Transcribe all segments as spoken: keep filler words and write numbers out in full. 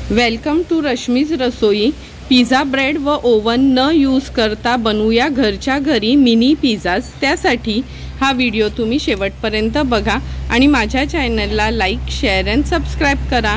Welcome to Rashmi's Rasoi. Pizza bread व oven न use करता बनवूया घरच्या घरी मिनी पिझ्झाज। त्यासाठी हा व्हिडिओ तुम्ही शेवटपर्यंत बघा आणि माझ्या चॅनलला लाईक, शेअर अँड सबस्क्राइब करा।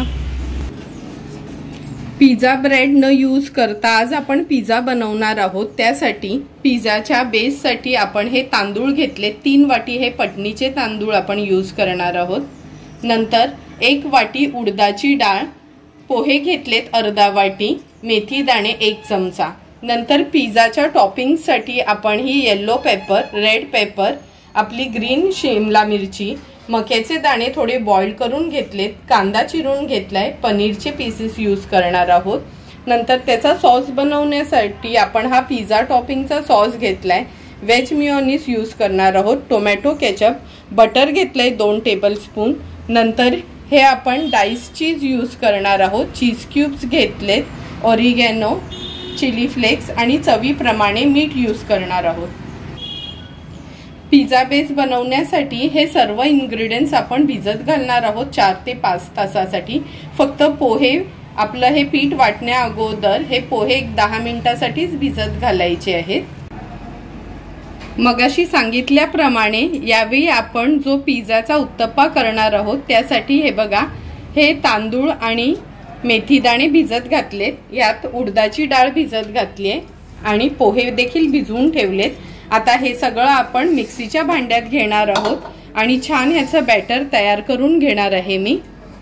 पिझ्झा ब्रेड न यूज करता आज आपण पिझ्झा बनवणार आहोत। त्यासाठी पिझ्झाच्या बेससाठी आपण हे तांदूळ घेतले, तीन वाटी हे पटनीचे तांदूळ आपण यूज करणार आहोत। नंतर एक वाटी उडदाची डाळ, पोहे घेतलेत अर्धा वाटी, मेथी दाणे एक चमचा। नंतर पिझ्झाच्या टॉपिंगसाठी आपण ही येलो पेपर, रेड पेपर, आपली ग्रीन शिमला मिरची, मक्याचे दाणे थोडे बॉईल करून घेतलेत, कांदा चिरून घेतलाय, पनीरचे पीसेस यूज करणार आहोत। नंतर त्याचा सॉस बनवण्यासाठी आपण हा पिझ्झा टॉपिंगचा सॉस घेतलाय, वेज मेयोनीज यूज करणार आहोत, टोमॅटो केचप, बटर घेतलंय दोन टेबलस्पून। नंतर हे आपण डाइस चीज यूज करणार आहोत, चीज क्यूब्स घेतलेत, ऑरिगॅनो, चिली फ्लेक्स आणि चवीप्रमाणे मीठ यूज करणार आहोत। पिझ्झा बेस बनवण्यासाठी हे सर्व इन्ग्रेडियंट्स आपण भिजत घालणार आहोत चार ते पाच तासासाठी। फक्त पोहे, आपलं हे पीठ वाटण्या अगोदर हे पोहे एक दहा मिनिटांसाठीच भिजत घालायचे आहेत। मगाशी सांगितल्याप्रमाणे यावेळी आपण जो पिझ्झाचा उत्तप्पा करणार आहोत त्यासाठी हे बघा, हे तांदूळ आणि मेथी दाणे भिजत घातलेत, यात उडदाची डाळ भिजत घातली आहे आणि पोहे देखील भिजवून ठेवलेत। आता हे सगळं आपण मिक्सीच्या भांड्यात घेणार आहोत आणि छान ह्याचं बॅटर तयार करून घेणार आहे मी।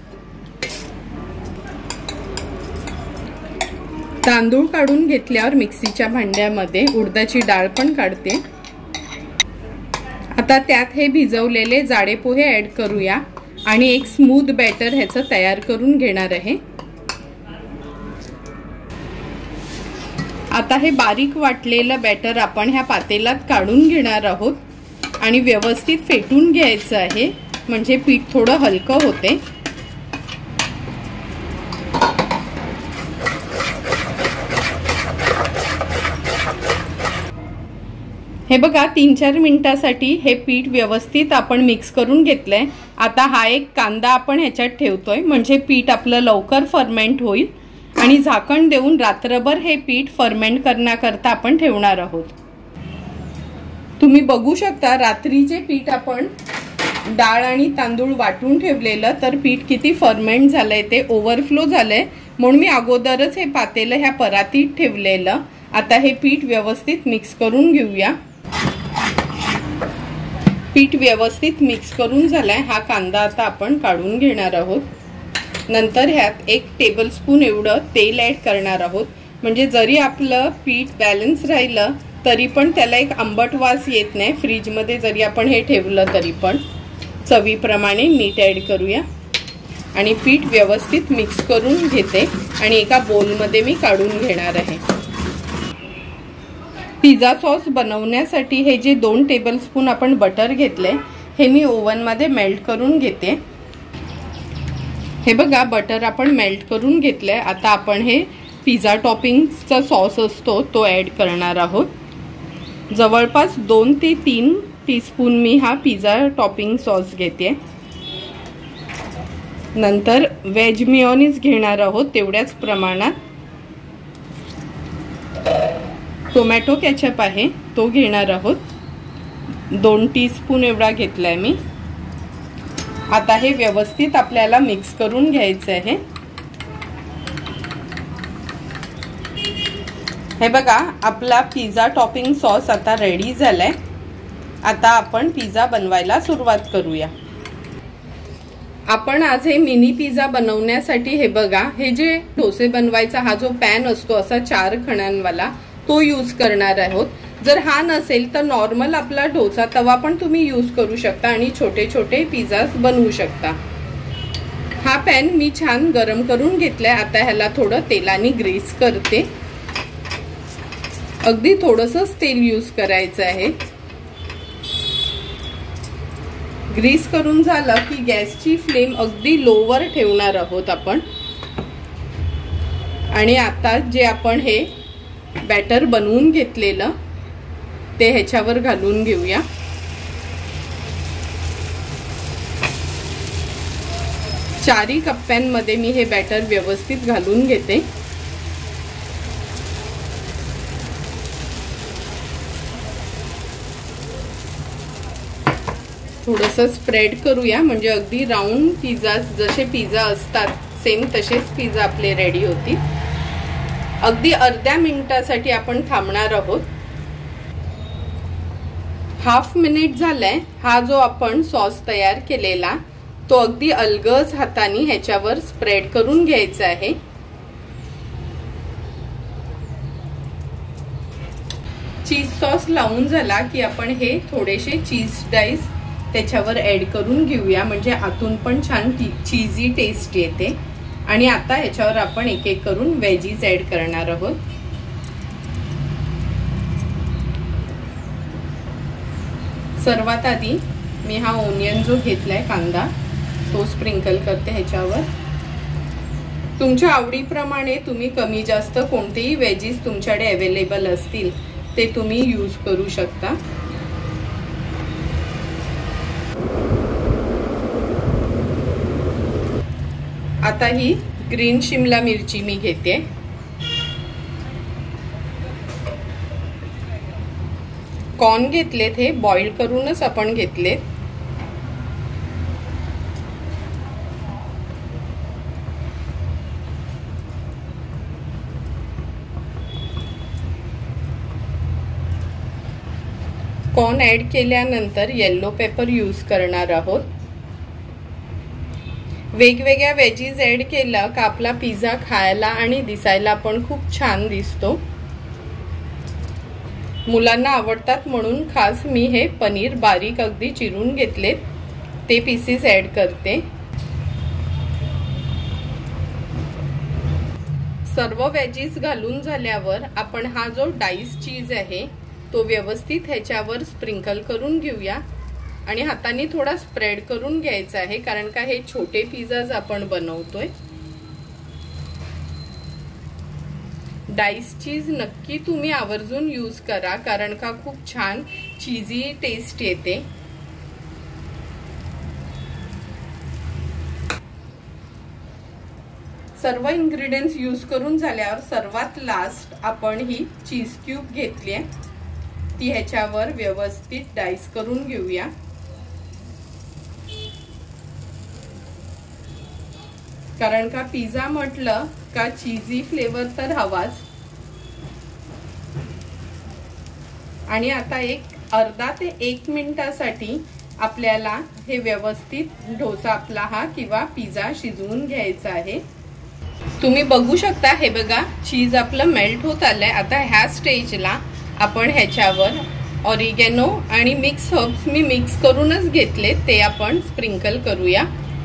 तांदूळ काढून घेतल्यावर मिक्सीच्या भांड्यामध्ये उडदाची डाळ पण काढते। आता त्यात हे भिजवलेले जाडे पोहे ऍड करूया आणि एक स्मूथ बॅटर ह्याचं तयार करून घेणार आहे। आता हे बारीक वाटलेलं बॅटर आपण ह्या पातेल्यात काढून घेणार आहोत आणि व्यवस्थित फेटून घ्यायचं आहे, म्हणजे पीठ थोडं हलकं होते। हे बघा, तीन चार मिनिटांसाठी हे पीठ व्यवस्थित आपण मिक्स करून घेतलंय। आता हा एक कांदा आपण ह्याच्यात ठेवतोय, म्हणजे पीठ आपलं लवकर फर्मेंट होईल आणि झाकण देऊन रात्रभर हे पीठ फर्मेंट करण्याकरता आपण ठेवणार आहोत। तुम्ही बघू शकता रात्रीचे पीठ आपण डाळ आणि तांदूळ वाटून ठेवलेलं, तर पीठ किती फर्मेंट झालंय, ते ओव्हरफ्लो झालंय, म्हणून मी अगोदरच हे पातेलं ह्या परातीत ठेवलेलं। आता हे पीठ व्यवस्थित मिक्स करून घेऊया। पीठ व्यवस्थित मिक्स करून झालाय, हा कांदा आता आपण काढून घेणार आहोत। नंतर ह्यात एक टेबलस्पून एवढं तेल ऍड करणार आहोत, म्हणजे जरी आपलं पीठ बॅलन्स राहिलं तरी पण त्याला एक आंबट वास येत नाही। फ्रीजमध्ये जरी आपण हे ठेवलं तरी पण। चवीप्रमाणे मीठ ऍड करूया आणि पीठ व्यवस्थित मिक्स करून घेते आणि एका बोलमध्ये मी काढून घेणार आहे। पिझ्झा सॉस बनवण्यासाठी हे जे दोन टेबलस्पून आपण बटर घेतले, हे मी ओव्हनमध्ये मेल्ट करून घेते। हे बघा, बटर आपण मेल्ट करून घेतलंय। आता आपण हे पिझ्झा टॉपिंगचा सॉस असतो तो ऍड करणार आहोत। जवळपास दोन ते तीन टीस्पून मी हा पिझ्झा टॉपिंग सॉस घेते। नंतर वेज मेयोनीज घेणार आहोत तेवढ्याच प्रमाणात। टोमॅटो केचप आहे तो घेणार आहोत, दोन टीस्पून एवढा घेतलाय मी। आता हे व्यवस्थित आपल्याला मिक्स करून घ्यायचं आहे। हे बघा, आपला पिझ्झा टॉपिंग सॉस आता रेडी झालाय। आता आपण पिझ्झा बनवायला सुरुवात करूया। आपण आज हे मिनी पिझ्झा बनवण्यासाठी हे बघा, हे जे डोसे बनवायचा हा जो पॅन असतो असा चार खणांवाला, तो यूज करणार आहोत। जर हा नसेल तर नॉर्मल आपला डोसा तवा पण तुम्ही यूज करू शकता आणि छोटे छोटे पिझ्झाज बनवू शकता। हा पॅन मी छान गरम करून घेतलाय। आता ह्याला थोडं तेलाने ग्रीस करते, अगदी थोडंसंच तेल यूज करायचं आहे। ग्रीस करून झालं की गॅसची फ्लेम अगदी लोवर ठेवणार आहोत आपण आणि आता जे आपण हे बॅटर बनवून घेतलेलं ते ह्याच्यावर घालून घेऊया। चारही कप्प्यांमध्ये मी हे बॅटर व्यवस्थित घालून घेते। थोडंसं स्प्रेड करूया म्हणजे अगदी राऊंड पिझ्झा जसे पिझ्झा असतात सेम तसेच पिझ्झा आपले रेडी होतील। अगदी अर्ध्या मिनिटासाठी आपण थांबणार आहोत। हाफ मिनिट झालाय। हा जो आपण सॉस तयार केलेला तो अगदी अलगद हाताने ह्याच्यावर स्प्रेड करून घ्यायचा आहे। चीज सॉस लावून झाला की आपण हे थोडेसे चीज डाइस त्याच्यावर ऍड करून घेऊया म्हणजे आतून पण छान चीजी टेस्ट येते। आणि आता ह्याच्यावर आपण एक एक करून वेजीज ऍड करणार आहोत। सर्वात आधी मी हा ओनियन जो घेतलाय कांदा तो स्प्रिंकल करते ह्याच्यावर। तुमच्या आवडीप्रमाणे तुम्ही कमी जास्त कोणतेही वेजीज तुमच्याकडे अवेलेबल असतील ते तुम्ही यूज करू शकता। आता ही ग्रीन शिमला मिरची मी घेते। कॉर्न घेतलेत, हे बॉईल करूनच आपण घेतलेत। कॉर्न ऍड केल्यानंतर येलो पेपर यूज करणार आहोत। वेगवेगळ्या वेजीज ऍड केला का आपला पिझ्झा खायला आणि दिसायला पण खूप छान दिसतो। मुलांना आवडतात म्हणून खास मी हे पनीर बारीक अगदी चिरून घेतलेत ते पीसेस ऍड करते। सर्व वेजीज घालून झाल्यावर आपण हा जो डाइस चीज आहे तो व्यवस्थित ह्याच्यावर स्प्रिंकल करून घेऊया आणि हाताने थोडा स्प्रेड करून घ्यायचा आहे कारण का हे छोटे पिझ्झाज आपण बनवतोय। डाइस चीज नक्की तुम्ही आवर्जून यूज करा कारण का खूप छान चीजी टेस्ट येते। सर्व इंग्रेडिएंट्स यूज करून झाल्यावर सर्वात लास्ट आपण ही चीज क्यूब घेतली आहे ती ह्याच्यावर व्यवस्थित डाइस करून घेऊया। कारण का पिझ्झा म्हटलं का चीजी फ्लेवर तर हवाच। आणि आता एक अर्धा ते एक मिनिटासाठी आपल्याला हे व्यवस्थित डोसा आपला हा किंवा पिझ्झा शिजवून घ्यायचा आहे। तुम्ही बघू शकता हे बघा चीज आपलं मेल्ट होत आलंय। आता ह्या स्टेजला आपण ह्याच्यावर ऑरिगॅनो आणि मिक्स हर्ब्स मी मिक्स करूनच घेतले ते आपण स्प्रिंकल करूया।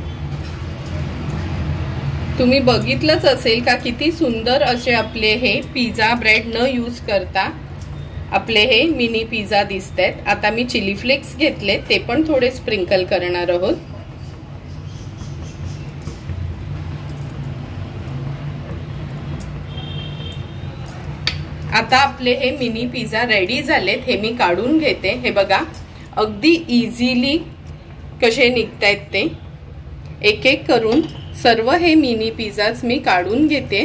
तुम्ही बघितलंच असेल का किती सुंदर असे आपले हे पिझ्झा ब्रेड न यूज करता आपले हे मिनी पिझ्झा दिसतात। आता मी चिली फ्लेक्स घेतले ते पण थोडे स्प्रिंकल करणार आहोत। आता आपले हे मिनी पिझ्झा रेडी झालेत। हे मी काढून घेते। हे बघा अगदी इझिली कसे निघतायत ते। एक एक करून सर्व हे मिनी पिझ्झाज मी काढून घेते।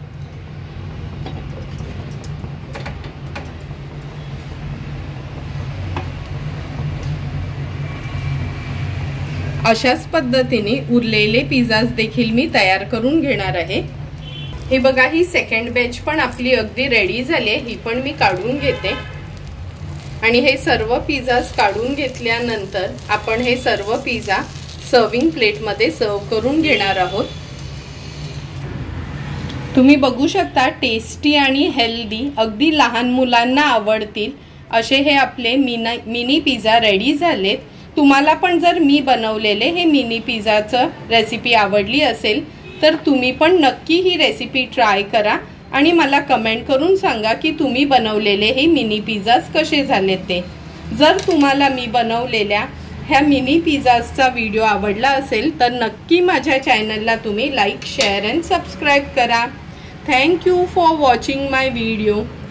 अशाच पद्धतीने उरलेले पिझ्झाज देखील मी तयार करून घेणार आहे। हे बघा ही सेकंड बॅच पण आपली अगदी रेडी झाली आहे। ही पण मी काढून घेते आणि हे सर्व पिझ्झाज काढून घेतल्यानंतर आपण हे सर्व पिझ्झा सर्विंग प्लेट मध्ये सर्व करून घेणार आहोत। तुम्ही बघू शकता टेस्टी आणि हेल्दी अगदी लहान मुलांना आवडतील असे हे आपले मिनी मिनी पिझ्झा रेडी झालेत। तुम्हाला पण जर मी बनवलेले हे मिनी पिझ्झाचं रेसिपी आवडली असेल तर तुम्ही पण नक्की ही रेसिपी ट्राय करा आणि मला कमेंट करून सांगा की तुम्ही बनवलेले हे मिनी पिझ्झाज कसे झाले ते। जर तुम्हाला मी बनवलेल्या ह्या मिनी पिझ्झाचा व्हिडिओ आवडला असेल तर नक्की माझ्या चॅनलला तुम्ही लाईक शेअर अँड सबस्क्राईब करा। Thank you for watching my video.